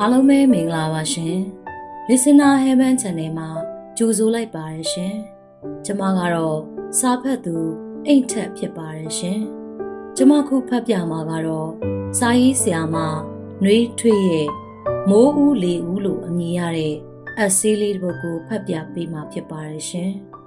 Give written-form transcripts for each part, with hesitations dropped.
အားလုံးပဲမင်္ဂလာပါရှင် Listener Heaven Channel မှာကြိုဆိုလိုက်ပါရရှင်ကျွန်မကတော့စာဖတ်သူအိတ်ထက်ဖြစ်ပါတယ်ရှင်ကျွန်မခုဖတ်ပြမှာကတော့စာရေးဆရာမနှွေးထွေးရဲ့မိုးဦးလေဦးလို့အမည်ရတဲ့အက်ဆေးလေးတစ်ပုဒ်ကိုဖတ်ပြပေးမှာဖြစ်ပါတယ်ရှင်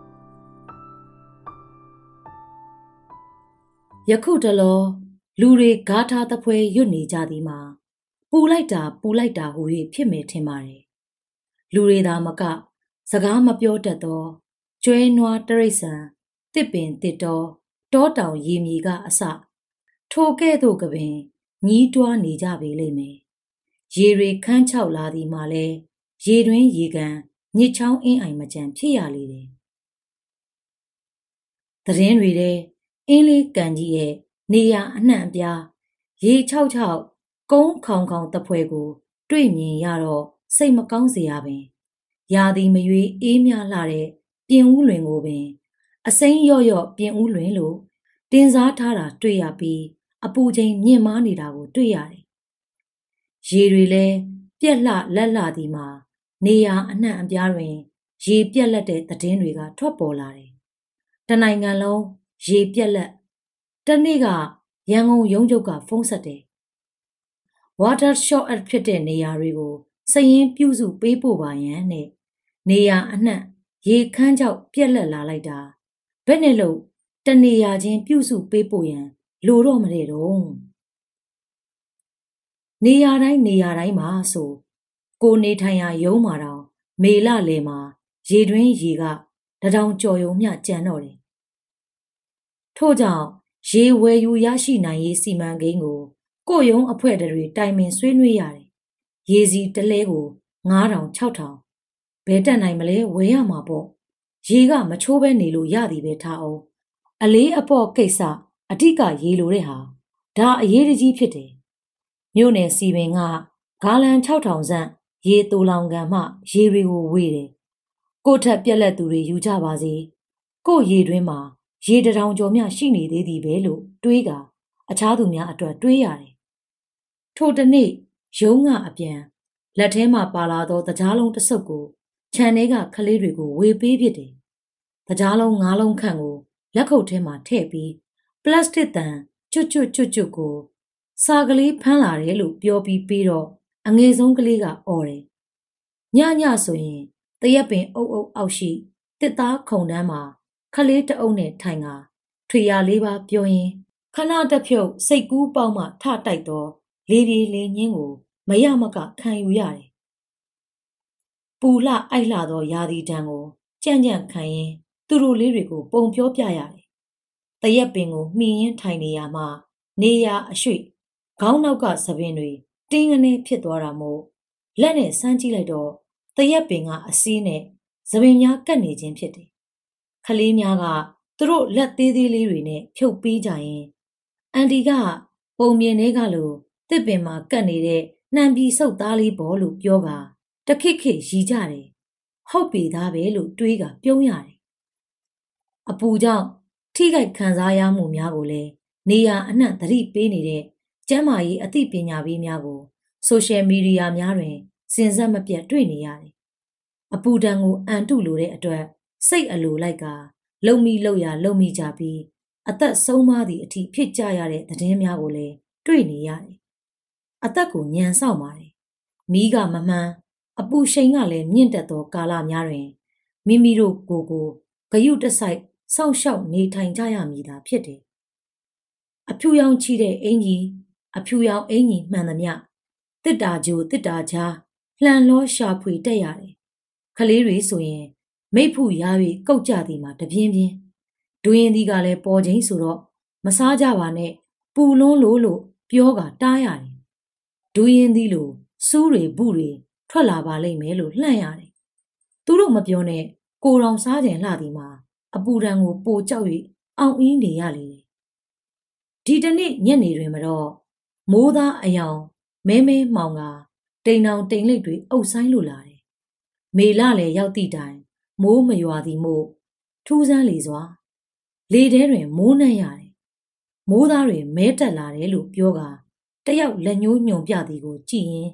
ယခုတလောလူတွေဂါထာသဖွယ်ရွတ်နေကြသည်မှာပူလိုက်တာဟူ၍ဖြစ်မယ်ထင်ပါတယ်လူတွေသာမကစကားမပြောတတ်သောကျွဲနွားတရိษံတစ်ပင်တစ်တော်တောတောင်ရေမြေကအစထိုကဲ့သို့ကပင်ညီးတွားနေကြပေလိမ့်မယ်ရေတွေခန်းချောက်လာသည်မှာလဲရေတွင်ရေကန်ညစ်ချောင်းအင်းအိုင်မကြံဖြစ်ရလေတယ်သတင်းတွေတဲ့အင်းလေးကန်ကြီးရဲ့နေရအနှံ့အပြားရေချောက်ကုန်းခေါင်သဖွယ်ကိုတွေ့မြင်ရတော့စိတ်မကောင်းစရာပင်ရာသီမရွေးအေးမြလှတဲ့ပြင်ဦးလွင်ကိုပင်အစိမ်းရော့ပြင်ဦးလွင်လို့တင်စားထားတာတွေ့ရပြီးအပူချိန်မြင့်မားနေတာကိုတွေ့ရတယ်ရေတွေလည်းပြက်လက်သည်မှာနေရအနှံ့အပြားတွင်ရေပြက်လက်တဲ့သတင်းတွေကထွက်ပေါ်လာတယ်တနိုင်ငံလုံးရေပြက်လက်တနေ့ကရန်ကုန်ရုံးချုပ်ကဖုန်းဆက်တယ်water shortage ဖြစ်တဲ့နေရာတွေကိုစည်ရင်းပြုစုပေးပို့ပါရန်နဲ့နေရာအနှံ့ရေခမ်းကြောက်ပြက်လက်လာလိုက်တာဘယ်နဲ့လို့တနေရာချင်းပြုစုပေးပို့ရန်လိုတော့မတဲ့တော့နေရာတိုင်းမှာဆိုကိုနေထိုင်ရာရုံးမှာတော့မေလလယ်မှာရေတွင်းရေကတထောင်ကျော်ယုံမျှကျန်တော့တယ်ထို့ကြောင့်ရေဝယ်ယူရရှိနိုင်ရေးစီမံကိန်းကိုရုံးအဖွဲ့တွေတိုင်ပင်ဆွေးနွေးရတယ်။ရေစီတလဲကို9000-6000ဘယ်တက်နိုင်မလဲဝယ်ရမှာပေါ့။ရေကမချိုးပဲနေလို့ရသည်ပဲထားအောင်။အလေးအပေါ့ကိစ္စအဓိကရေလိုတဲ့ဟာဒါအရေးကြီးဖြစ်တယ်။မြို့နယ်စီပင်ကဂါလန်6000ဆန့်ရေတူလောင်ကန်မှရေတွေကိုဝေတယ်။ကို့ထက်ပြက်လက်သူတွေယူကြပါစေ။ကို့ရေတွင်းမှာရေတထောင်ကျော်မျှရှိနေသေးသည်ပဲလို့တွေးကအခြားသူများအတွက်တွေးရတယ်ထိုတနေ့ရုံးကအပြန်လက်ထဲမှာပါလာသောတကြားလုံးတစ်စုပ်ကိုခြံထဲကကလေးတွေကိုဝေပေးဖြစ်တယ်တကြားလုံး9လုံးခန့်ကိုလက်ခုပ်ထဲမှာထည့်ပြီးပလတ်စတစ်တန်ကျွတ်ကိုစာကလေးဖမ်းလာတယ်လို့ပြောပြီးတော့အငယ်ဆုံးကလေးကအော်တယ်ညဆိုရင်တရက်ပင်အုပ်အောက်ရှိတစ်သားခုံတန်းမှာခလေးတအုပ်နဲ့ထိုင်ကထွေရလေးပါပြောရင်ခဏတဖြုတ်စိတ်ကူးပေါက်မှထတိုက်တော့လေပြေလေညင်းကိုမရမကခံယူရတယ်ပူလှအိုက်လှသောရာသီတံကိုကြံ့ခံရင်သူတို့လေးတွေကိုပုံပြောပြရတယ်တရက်ပင်ကိုမှီရင်းထိုင်နေရမှနေရအရွှေ့ခေါင်းနောက်ကသပင်တွေတင်းကနေဖြစ်သွားတာမို့လက်နဲ့စမ်းကြည့်လိုက်တော့တရက်ပင်ကအစည်းနဲ့သပင်များကတ်နေခြင်းဖြစ်တယ်ခလေးများကသူတို့လက်သေးလေးတွေနဲ့ဖြုတ်ပေးကြရင်အန်တီကပုံမြင်တွေကလို့တစ်ပင်မှာကတ်နေတဲ့နှံပြီးဆုပ်သားလေးပေါ်လို့ပြောကတခိခိရီကြတယ်ဟုတ်ပြီသားပဲလို့တွေးကပြုံးရတယ်အပူကြောင့်ထိခိုက်ခံစားရမှုများကိုလည်းနေရအနှံ့သတိပေးနေတဲ့ကျန်းမာရေးအသိပညာပေးများကိုဆိုရှယ်မီဒီယာများတွင်စဉ်ဆက်မပြတ်တွေ့နေရတယ်အပူဒဏ်ကိုအန်တုလိုတဲ့အတွက်စိတ်အလိုလိုက်ကလုံမိကြပြီးအသက်ဆုံးမသည့်အထိဖြစ်ကြရတဲ့သတင်းများကိုလည်းတွေ့နေရတယ်အသက်ကိုညံဆောက်ပါတယ်မီးကမမှန်အပူရှိန်ကလည်းမြင့်တက်သောကာလများတွင်မိမိတို့ကိုဂရုတစိုက်စောင့်ရှောက်နေထိုင်ကြရမည်သာဖြစ်တယ်အဖြူရောင်ချီတဲ့အင်ကြီးမှန်သမျှတစ်တာဂျိုတစ်တာကြားလှန်လောရှာဖွေတက်ရတယ်ခလေးတွေဆိုရင်မိတ်ဖူရ၍ကုတ်ကြသည်မှာတပြင်းဒွင်းသည်ကလည်းပေါ်ချင်းဆိုတော့မစားကြပါနဲ့ပူလွန်းလို့ပြောကတားရတယ်ဒူးရင်သည်လို့စူးတွေဘူးတွေထွက်လာပါလိမ့်မယ်လို့လှန့်ရတယ်သူတို့မပြောနဲ့ကိုယ်တော်စားခြင်းလှသည်မှာအပူဒဏ်ကိုပိုကြောက်၍အောင်အင်းနေရလေဒီတနေ့ညနေတွင်မတော့မိုးသားအယောင်မဲမှောင်ကတိမ်တောင်တိမ်လိပ်တွေအုပ်ဆိုင်လို့လာတယ်မေလလည်းရောက်သည့်တိုင်မိုးမရွာသည်မို့ထူးဆန်းလေစွာလေထဲတွင်မိုးနှံ့ရတယ်မိုးသားတွေမဲတက်လာတယ်လို့ပြောကတယောက်လက်ညှိုးညွန်ပြသည်ကိုကြည့်ရင်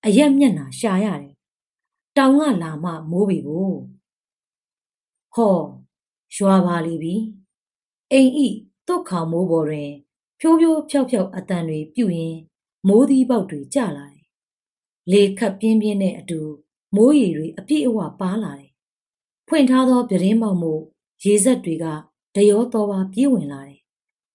အရက်မျက်နှာရှာရတယ်တောင်ကလာမှမိုးပြီကိုဟောရွာပါလိပြီအိမ်ဤသွတ်ခေါင်မိုးပေါ်တွင်ဖြိုးဖြိုးဖြောက်ဖြောက်အတန်တွေပြုတ်ရင်မိုးသီးပေါက်တွေကျလာတယ်လေခတ်ပြင်းပြင်းနဲ့အတူမိုးရေတွေအပြည့်အဝပါလာတယ်ဖွင့်ထားသောပြတင်းပေါက်မှုရေစက်တွေကတရောတော်ပါပြေးဝင်လာတယ်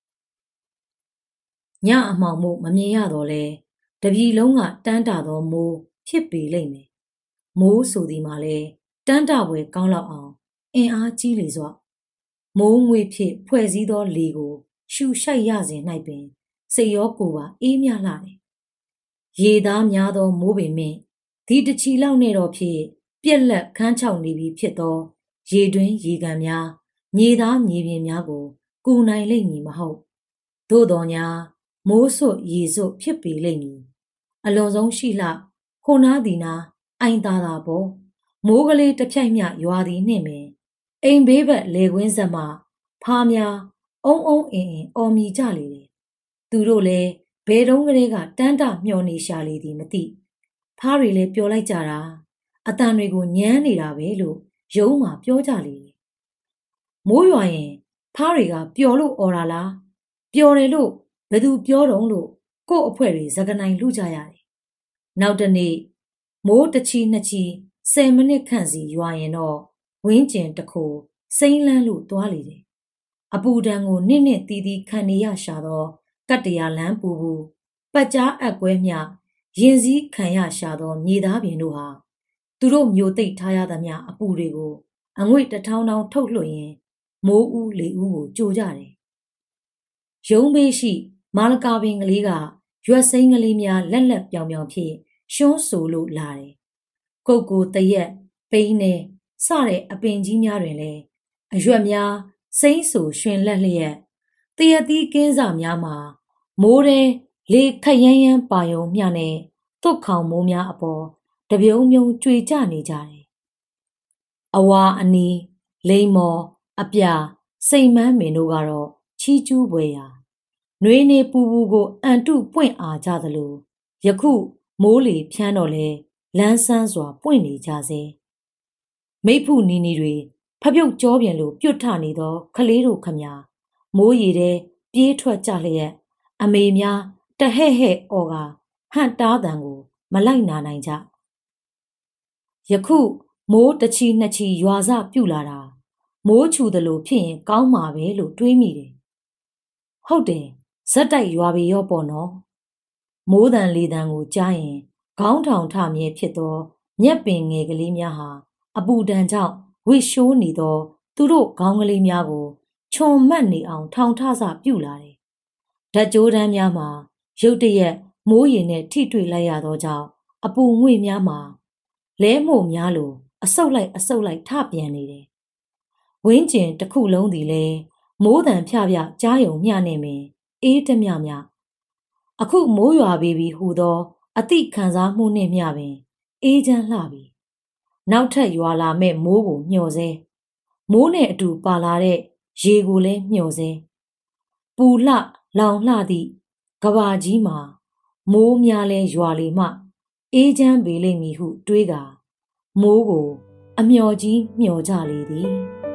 ညအမှောင်မှုမမြင်ရတော့လဲတပြည်လုံးကတန်းတာသောမိုးဖြစ်ပေလိမ့်မယ်မိုးဆိုသည်မှာလဲတန်းတာပွဲကောင်းလောက်အောင်အင်အားကြီးလေစွာမိုးငွေဖြစ်ဖွဲ့စည်းသောလေကိုရှူရှိုက်ရစဉ်၌ပင်စိတ်ရောကိုယ်ပါအေးမြလာတယ်ရေသားများသောမိုးပင်မင်းဒီတချီလောက်နဲ့တော့ဖြစ်ပြက်လက်ခန်းချောက်နေပြီဖြစ်သောရေတွင်းရေကန်များမြေသားမြေပြင်များကိုကူနိုင်လိမ့်မည်မဟုတ်သို့တော်ညာမိုးစွတ်ရေစွတ်ဖြစ်ပေလိမ့်မည်အလွန်ဆုံးရှိလှခိုနားသည်နာအိုင်သာသာပေါ်မိုးကလေးတစ်ဖြိုက်မျှရွာသည်နှင့်ပင်အိမ်ဘေးဘက်လေကွင်းဆက်မှဖားများအုံအုံအင်အင်အော်မြည်ကြလေတယ်သူတို့လည်းဘယ်တုန်းကလေးကတန်းတမျောနေရှာလေသည်မသိဖားတွေလည်းပျော်လိုက်ကြတာအတန်တွေကိုညမ်းနေတာပဲလို့ယုံမှပြောကြလေတယ်မိုးရွာရင်ဖားတွေကပျော်လို့အော်တာလားပျော်တယ်လို့ဘယ်သူပြောတုံးလို့ကို့အဖွဲတွေစကနိုင်လူကြရတယ်နောက်တနေ့မိုးတစ်ချီနှစ်ချီ10မိနစ်ခန့်စီရွာရင်တော့ဝင်းကျင်တစ်ခုစိမ့်လန်းလို့သွားလေတယ်အပူဒဏ်ကိုနစ်နစ်တီးတီးခံနေရရှာတော့ကတ်တရာလန်းပူပူပတ်ကြားအက်ကွဲမြရင်စည်းခံရရှာသောမြေသားပြင်တို့ဟာသူတို့မျိုးသိပ်ထားရသမျှအပူတွေကိုအငွေ့တထောင်းထောင်းထုတ်လွှတ်ရင်မိုးဦးလေဦးကိုကြိုကြတယ်ရုံးဘေးရှိမာလကာပင်ကလေးကရွက်စိမ်းကလေးများလက်လက်ပြောင်ပြောင်ဖြစ်ရှွန်းဆိုလို့လာတယ်ကုတ်ကိုတရက်ပိန်းနေစတဲ့အပင်ကြီးများတွင်လည်းအရွက်များစိမ့်ဆူရှင်လက်လျက်တရသီးကင်းစာများမှာမိုးတဲ့လေခက်ရမ်းရမ်းပါယုံမျှနဲ့သွတ်ခေါင်မိုးများအပေါ်တပြုံမြုံကြွေကြနေကြတယ်အဝါအနီးလိမ္မော်အပြစိတ်မန်းမင်တို့ကတော့ချီးကျူးပွဲရာနွေးနေပူပူကိုအန်တုပွင့်အားကြသလိုယခုမိုးလေဖြန်းတော့လဲလန်းဆန်းစွာပွင့်နေကြစေမိဖုနီနီတွေဖပြုတ်ကြောပြန်လို့ပြုတ်ထနေသောကလေးတို့ခမညာမိုးရီတဲ့ပြေးထွက်ကြလျက်အမေများတဟဲ့ဟဲ့အော်ကဟန့်တားတန်ကိုမလိုက်နာနိုင်ကြယခုမိုးတစ်ချီနှစ်ချီရွာစပြုတ်လာတာမိုးချူသလိုဖြစ်ရင်ကောင်းမှာပဲလို့တွေးမိတယ်ဟုတ်တယ်ဇက်တိုက်ရွာပေရောပေါ့နော်မိုးတန်လေတန်ကိုကြားရင်ခေါင်းထောင်ထမြဲဖြစ်သောမြက်ပင်ငယ်ကလေးများဟာအပူဒဏ်ကြောင့်ဝစ်ရှိုးနေသောသူတို့ခေါင်းကလေးများကိုခြုံမှတ်နေအောင်ထောင်ထဆပြုတ်လာတယ်ဓာတ်ကြိုးတန်းများမှာရုတ်တရက်မိုးရေနဲ့ထိတွေ့လိုက်ရသောကြောင့်အပူငွေ့များမှာလဲမို့များလိုအဆုပ်လိုက်ထပြန်နေတယ်ဝင်းကျင်တစ်ခုလုံးသည်လဲမိုးတန်ဖြဖြကြားယုံမျှနေမင်အေးတမျှမျှအခုမိုးရွာပေပြီဟူသောအသည့်ခံစားမှုနှင့်မျှပင်အေးချမ်းလှပြီနောက်ထပ်ရွာလာမဲ့မိုးကိုမျှော်စေမိုးနဲ့အတူပါလာတဲ့ရေကိုလည်းမျှော်စေပူလှလောင်လှသည့်ကဘာကြီးမှာမိုးများလဲရွာလေမှအေးချမ်းပေလိမ့်မည်ဟုတွေးကာမိုးကိုအမျှော်ကြီးမျှော်ကြလေသည်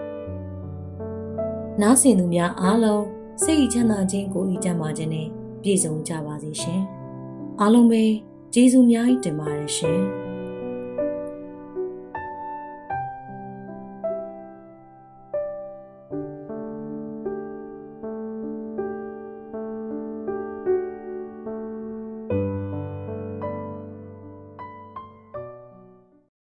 နားဆင်သူများအားလုံးစိတ်ချမ်းသာခြင်းကိုယ်ဤချမ်းသာခြင်းနဲ့ပြည့်စုံကြပါစေရှင်အားလုံးပဲကျေးဇူးများတင်ပါတယ်ရှင်